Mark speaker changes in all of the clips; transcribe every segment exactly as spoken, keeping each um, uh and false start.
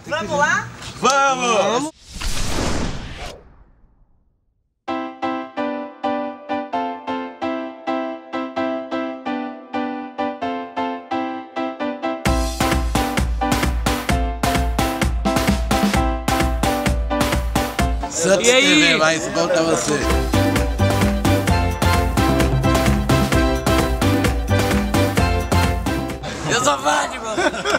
Speaker 1: Vamos lá?
Speaker 2: Vamos! Vamos.
Speaker 3: Santos T V, vai, isso volta a você.
Speaker 1: Eu sou Fátima!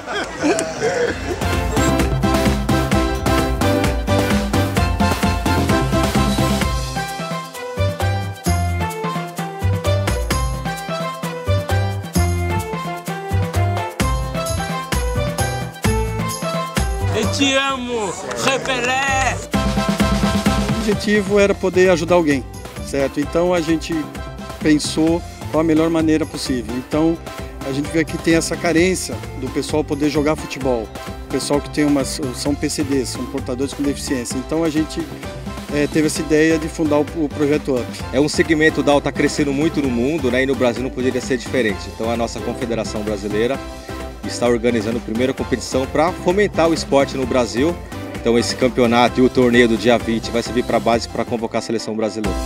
Speaker 4: Eu te amo, Repelé!
Speaker 5: O objetivo era poder ajudar alguém, certo? Então a gente pensou qual a melhor maneira possível. Então a gente vê que tem essa carência do pessoal poder jogar futebol, o pessoal que tem umas, são P C Ds, são portadores com deficiência. Então a gente é, teve essa ideia de fundar o, o Projeto Up.
Speaker 6: É um segmento da está crescendo muito no mundo, né? E no Brasil não poderia ser diferente. Então a nossa Confederação Brasileira está organizando a primeira competição para fomentar o esporte no Brasil. Então esse campeonato e o torneio do dia vinte vai servir para a base para convocar a seleção brasileira.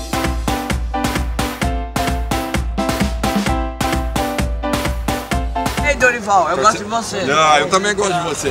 Speaker 1: Ei, Dorival, eu gosto de você.
Speaker 2: Não, eu também gosto de você.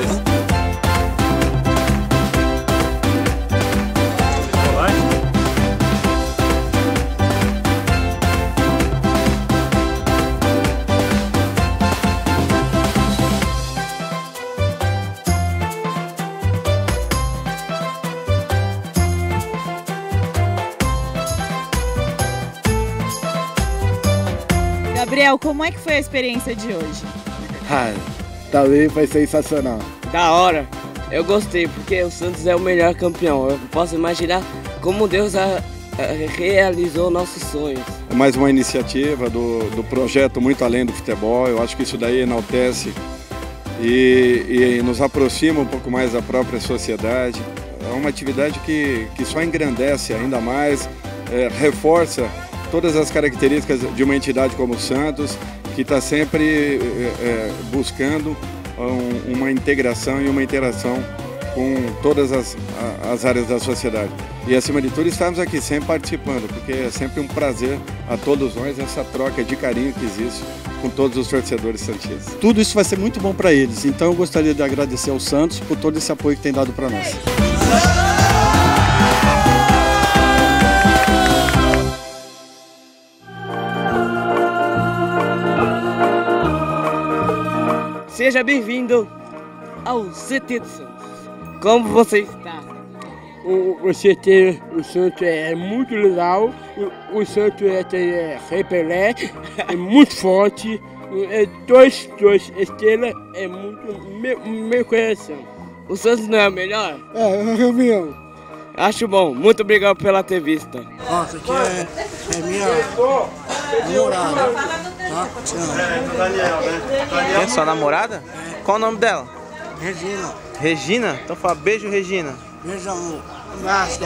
Speaker 7: Gabriel, como é que foi a experiência de hoje?
Speaker 3: Ah, também foi sensacional.
Speaker 4: Da hora, eu gostei, porque o Santos é o melhor campeão. Eu posso imaginar como Deus a, a, realizou nossos sonhos.
Speaker 5: É mais uma iniciativa do, do projeto Muito Além do Futebol. Eu acho que isso daí enaltece e, e nos aproxima um pouco mais da própria sociedade. É uma atividade que, que só engrandece ainda mais, é, reforça todas as características de uma entidade como o Santos, que está sempre é, buscando um, uma integração e uma interação com todas as, as áreas da sociedade. E acima de tudo estamos aqui sempre participando, porque é sempre um prazer a todos nós essa troca de carinho que existe com todos os torcedores santistas. Tudo isso vai ser muito bom para eles, então eu gostaria de agradecer ao Santos por todo esse apoio que tem dado para nós.
Speaker 4: Seja bem-vindo ao C T do Santos. Como você está?
Speaker 8: O, o C T do Santos é muito legal. O, o Santos é, é repelé, é muito forte. É dois, dois estrelas, é muito meu, meu coração.
Speaker 4: O Santos não é o melhor?
Speaker 8: É, eu mesmo.
Speaker 4: Acho bom. Muito obrigado pela ter vista.
Speaker 3: Nossa, aqui é, é minha namorada. Tá?
Speaker 2: Daniel, né? Daniel.
Speaker 9: É sua namorada?
Speaker 3: É.
Speaker 9: Qual o nome dela?
Speaker 3: Regina.
Speaker 9: Regina? Então fala beijo, Regina.
Speaker 3: Beijo, amor. Márcia.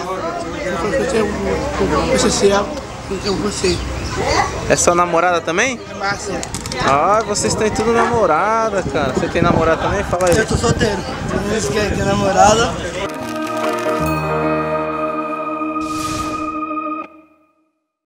Speaker 3: Eu sei se ela, então você.
Speaker 9: É sua namorada também?
Speaker 3: É Márcia.
Speaker 9: Ah, vocês têm tudo namorada, cara. Você tem namorada também? Fala aí.
Speaker 3: Eu tô solteiro. Não esquece, tem namorada.